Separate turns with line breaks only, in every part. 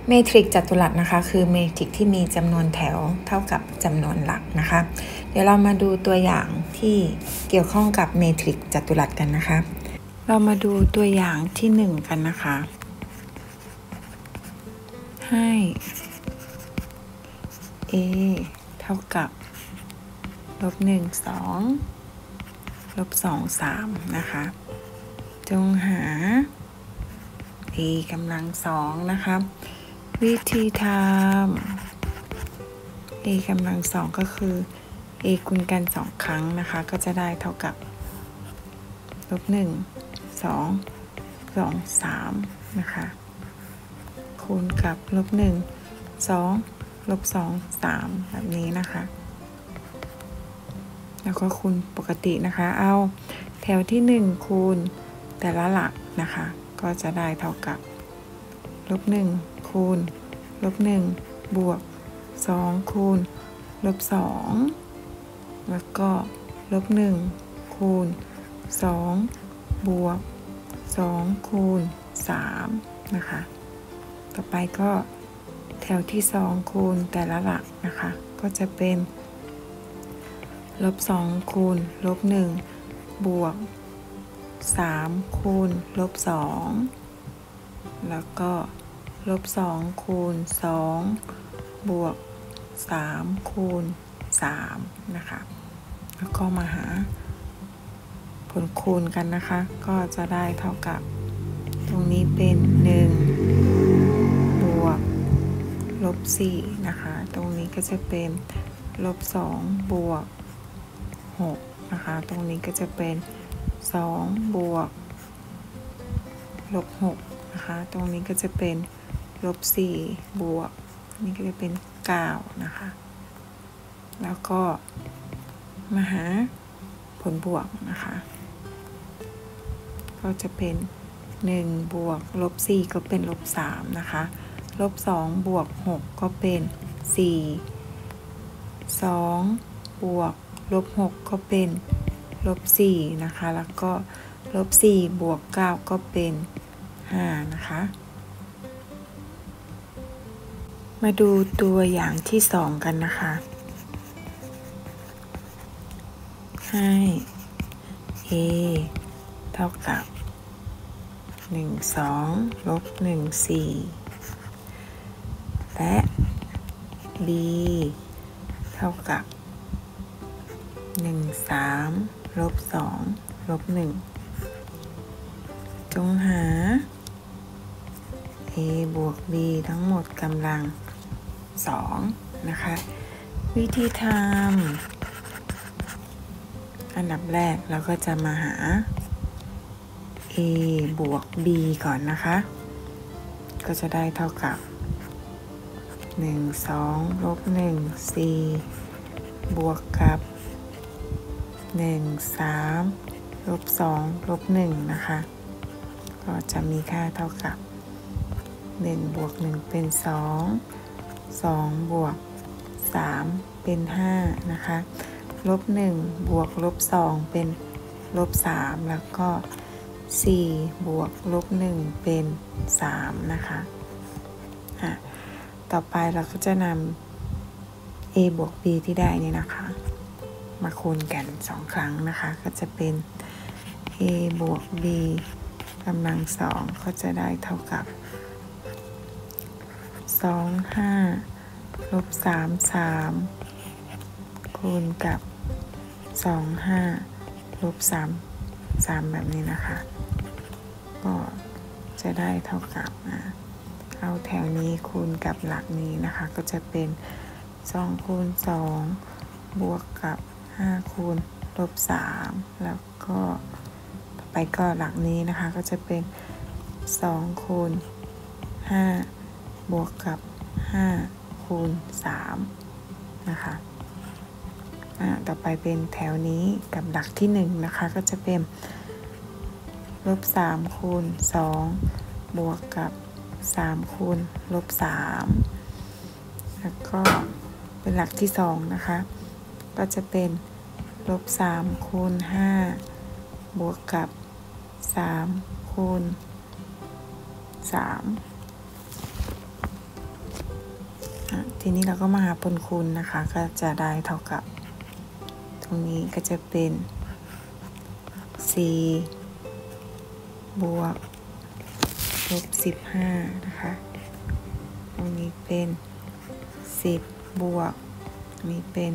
เมทริกจัตุรัสนะคะคือเมทริกที่มีจำนวนแถวเท่ากับจำนวนหลักนะคะเดี๋ยวเรามาดูตัวอย่างที่เกี่ยวข้องกับเมทริกจัตุรัสกันนะคะเรามาดูตัวอย่างที่1กันนะคะให้ a เท่ากับ-1 2 -2 3นะคะจงหา a กำลัง2นะคะวิธีทำ a กำลัง2ก็คือ a คูณกัน2ครั้งนะคะก็จะได้เท่ากับ-1 2 2 3นะคะคูณกับ-1 2 -2 3แบบนี้นะคะแล้วก็คูณปกตินะคะเอาแถวที่1คูณแต่ละหลักนะคะก็จะได้เท่ากับ-1คูณ-1บวก2คูณ-2แล้วก็-1คูณ2บวก2คูณ3นะคะต่อไปก็แถวที่2คูณแต่ละหลักนะคะก็จะเป็น-2คูณ-1บวก3คูณ-2แล้วก็-2คูณ2บวก3คูณ3นะคะแล้วก็มาหาผลคูณกันนะคะก็จะได้เท่ากับตรงนี้เป็น1บวก-4นะคะตรงนี้ก็จะเป็น-2บวก6นะคะตรงนี้ก็จะเป็น2บวก-6นะคะตรงนี้ก็จะเป็น-4บวกนี่ก็จะเป็น9นะคะแล้วก็มาหาผลบวกนะคะก็จะเป็น1บวก-4ก็เป็น-3นะคะ-2บวก6ก็เป็น4 2บวก-6ก็เป็น-4นะคะแล้วก็-4บวก9ก็เป็น5นะคะมาดูตัวอย่างที่2กันนะคะให้ a เท่ากับ1 2 -1 4และ b เท่ากับ1 3 -2 -1จงหา a บวก b ทั้งหมดกำลัง2นะคะวิธีทำอันดับแรกเราก็จะมาหา a บวก b ก่อนนะคะก็จะได้เท่ากับ1 2 -1 4บวกกับ1 3 -2 -1นะคะก็จะมีค่าเท่ากับ1บวก1เป็น2 2บวก3เป็น5นะคะ-1บวก-2เป็น-3แล้วก็4บวก-1เป็น3นะคะต่อไปเราก็จะนำ a บวก b ที่ได้นี่นะคะมาคูณกัน2ครั้งนะคะก็จะเป็น a บวก b กำลัง2ก็จะได้เท่ากับ2 5 -3 3คูณกับ2 5 -3 3แบบนี้นะคะก็จะได้เท่ากับเอาแถวนี้คูณกับหลักนี้นะคะก็จะเป็น2คูณ2บวกกับ5คูณ-3แล้วก็ต่อไปก็หลักนี้นะคะก็จะเป็น2คูณ5บวกกับ5คูณ3นะคะต่อไปเป็นแถวนี้กับหลักที่1นะคะก็จะเป็น-3คูณ2บวกกับ3คูณ-3แล้วก็เป็นหลักที่2นะคะก็จะเป็น-3คูณ5บวกกับ3คูณ3 ทีนี้เราก็มาหาผลคูณนะคะก็จะได้เท่ากับตรงนี้ก็จะเป็น4 บวกลบ15นะคะตรงนี้เป็น10 บวกตรงนี้เป็น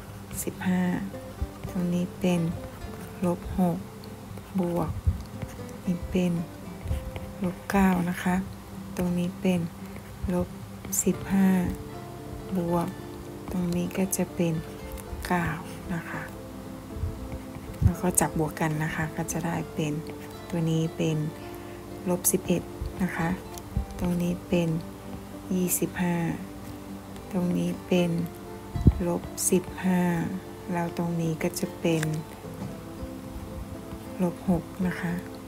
15ตรงนี้เป็นลบ6 บวกนี่เป็นลบ9นะคะตรงนี้เป็นลบ15 บวกตรงนี้ก็จะเป็น9นะคะแล้วก็จับบวกกันนะคะก็จะได้เป็นตัวนี้เป็นลบ11นะคะตรงนี้เป็น25ตรงนี้เป็นลบ15แล้วตรงนี้ก็จะเป็นลบ6นะคะ